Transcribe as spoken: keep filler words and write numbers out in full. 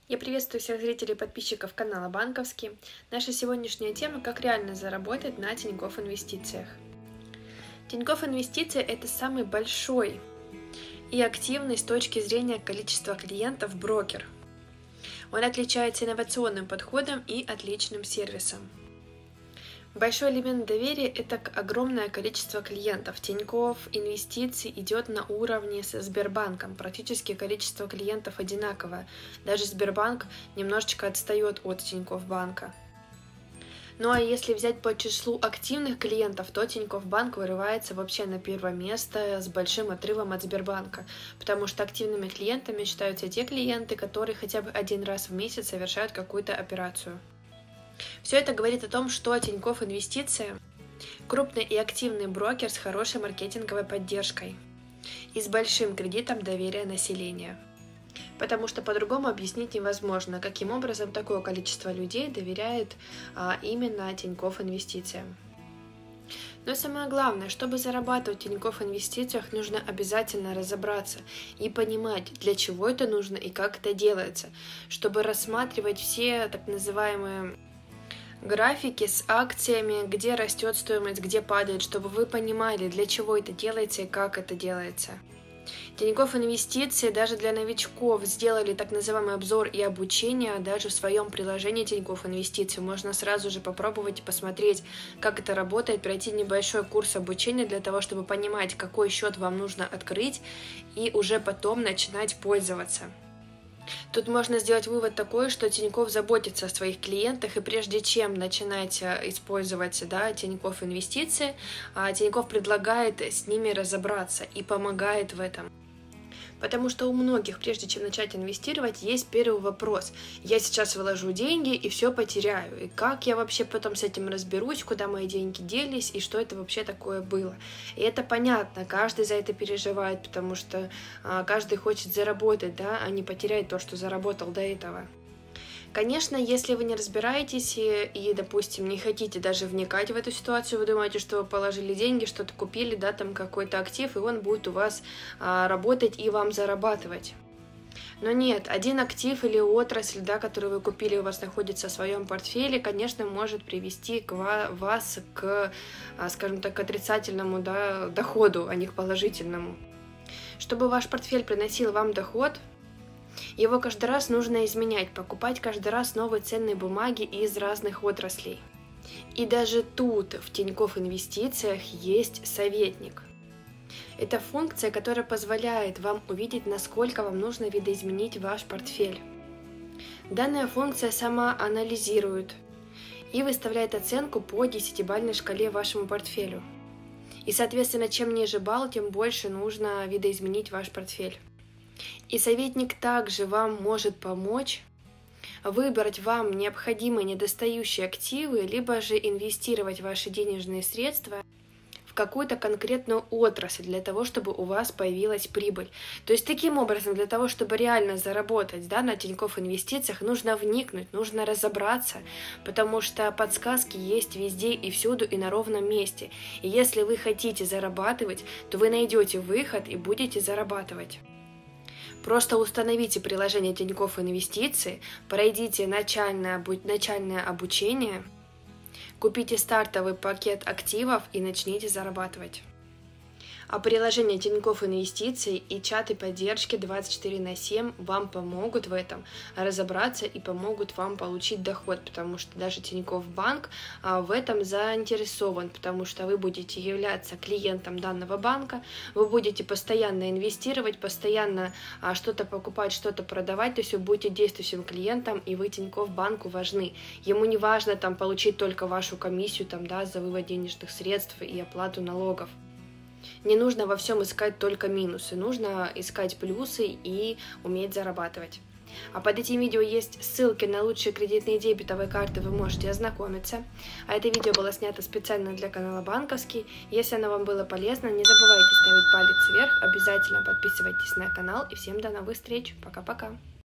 Я приветствую всех зрителей и подписчиков канала Банковский. Наша сегодняшняя тема – как реально заработать на Тинькофф Инвестициях. Тинькофф Инвестиции – это самый большой и активный с точки зрения количества клиентов брокер. Он отличается инновационным подходом и отличным сервисом. Большой элемент доверия – это огромное количество клиентов. Тинькофф Инвестиции идет на уровне со Сбербанком. Практически количество клиентов одинаковое. Даже Сбербанк немножечко отстает от Тинькофф Банка. Ну а если взять по числу активных клиентов, то Тинькофф Банк вырывается вообще на первое место с большим отрывом от Сбербанка, потому что активными клиентами считаются те клиенты, которые хотя бы один раз в месяц совершают какую-то операцию. Все это говорит о том, что Тинькофф Инвестиции – крупный и активный брокер с хорошей маркетинговой поддержкой и с большим кредитом доверия населения. Потому что по-другому объяснить невозможно, каким образом такое количество людей доверяет а, именно Тинькофф Инвестициям. Но самое главное, чтобы зарабатывать в Тинькофф Инвестициях, нужно обязательно разобраться и понимать, для чего это нужно и как это делается, чтобы рассматривать все так называемые графики с акциями, где растет стоимость, где падает, чтобы вы понимали, для чего это делается и как это делается. Тинькофф Инвестиции даже для новичков сделали так называемый обзор и обучение даже в своем приложении Тинькофф Инвестиции. Можно сразу же попробовать и посмотреть, как это работает, пройти небольшой курс обучения для того, чтобы понимать, какой счет вам нужно открыть и уже потом начинать пользоваться. Тут можно сделать вывод такой, что Тинькофф заботится о своих клиентах, и прежде чем начинать использовать да, Тинькофф Инвестиции, Тинькофф предлагает с ними разобраться и помогает в этом. Потому что у многих, прежде чем начать инвестировать, есть первый вопрос. Я сейчас вложу деньги и все потеряю. И как я вообще потом с этим разберусь, куда мои деньги делись и что это вообще такое было. И это понятно, каждый за это переживает, потому что а, каждый хочет заработать, да, а не потерять то, что заработал до этого. Конечно, если вы не разбираетесь и, и, допустим, не хотите даже вникать в эту ситуацию, вы думаете, что вы положили деньги, что-то купили, да, там какой-то актив, и он будет у вас а, работать и вам зарабатывать. Но нет, один актив или отрасль, да, которую вы купили, у вас находится в своем портфеле, конечно, может привести к вас к, скажем так, отрицательному да, доходу, а не к положительному. Чтобы ваш портфель приносил вам доход, его каждый раз нужно изменять, покупать каждый раз новые ценные бумаги из разных отраслей. И даже тут, в Тинькофф Инвестициях, есть советник. Это функция, которая позволяет вам увидеть, насколько вам нужно видоизменить ваш портфель. Данная функция сама анализирует и выставляет оценку по десятибалльной шкале вашему портфелю. И, соответственно, чем ниже балл, тем больше нужно видоизменить ваш портфель. И советник также вам может помочь выбрать вам необходимые недостающие активы, либо же инвестировать ваши денежные средства в какую-то конкретную отрасль для того, чтобы у вас появилась прибыль. То есть таким образом, для того, чтобы реально заработать да, на Тинькофф Инвестициях, нужно вникнуть, нужно разобраться, потому что подсказки есть везде и всюду и на ровном месте. И если вы хотите зарабатывать, то вы найдете выход и будете зарабатывать. Просто установите приложение Тинькофф Инвестиции, пройдите начальное, начальное обучение, купите стартовый пакет активов и начните зарабатывать. А приложение Тинькофф Инвестиции и чаты поддержки двадцать четыре на семь вам помогут в этом разобраться и помогут вам получить доход, потому что даже Тинькофф Банк в этом заинтересован, потому что вы будете являться клиентом данного банка, вы будете постоянно инвестировать, постоянно что-то покупать, что-то продавать, то есть вы будете действующим клиентом, и вы Тинькофф Банку важны. Ему не важно там получить только вашу комиссию там, да, за вывод денежных средств и оплату налогов. Не нужно во всем искать только минусы, нужно искать плюсы и уметь зарабатывать. А под этим видео есть ссылки на лучшие кредитные дебетовые карты, вы можете ознакомиться. А это видео было снято специально для канала Банковский. Если оно вам было полезно, не забывайте ставить палец вверх, обязательно подписывайтесь на канал и всем до новых встреч. Пока-пока!